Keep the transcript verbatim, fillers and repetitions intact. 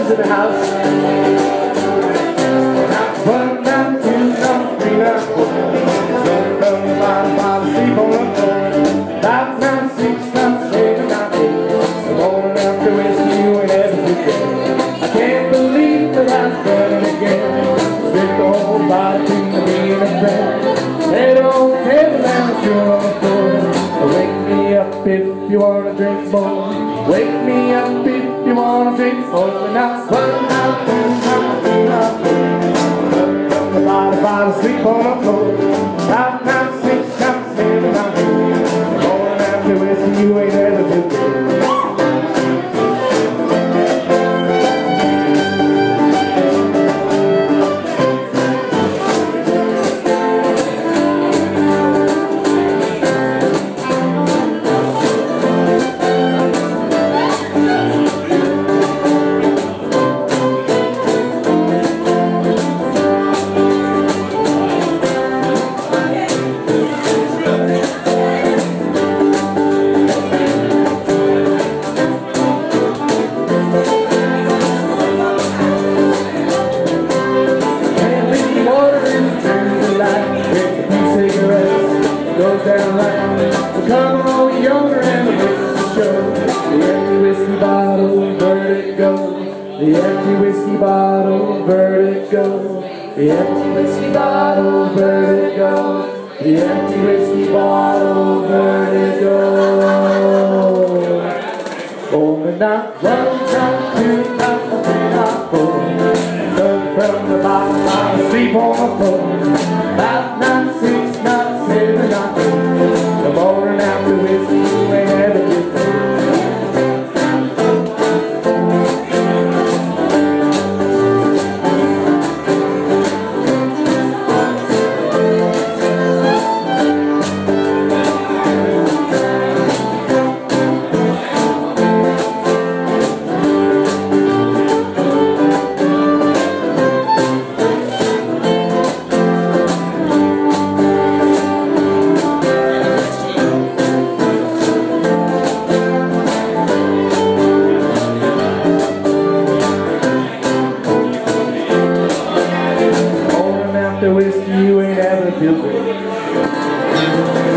Roses in the house. One, down, two, down, three, down, four. Seven, down, five, five, sleep on the floor. Five, nine, six, nine, seven, nine, eight. The morning after whiskey, you ain't ever forget. I can't believe that I've done it again. Spent the whole body to me in a bed. They don't tell me that you're on the floor. Wake me up if you wanna drink more. Wake me up if you wanna drink more. When I run out, run out, run out. From the bottom, bottom, sleep on the floor. Five, nine, six, nine, seven, nine, eight. Morning after whiskey, you ain't ever been good. Goes down like the come on yonder and the makes the show. The empty whiskey bottle, vertigo. The empty whiskey bottle, vertigo. The empty whiskey bottle, vertigo. The empty whiskey bottle, vertigo. Oh, and I run down to the top four. Turn from the bottom, I sleep on the floor. Five, nine, six, nine, seven, nine. The morning after whiskey, you ain't ever get whiskey, you ain't ever feel good.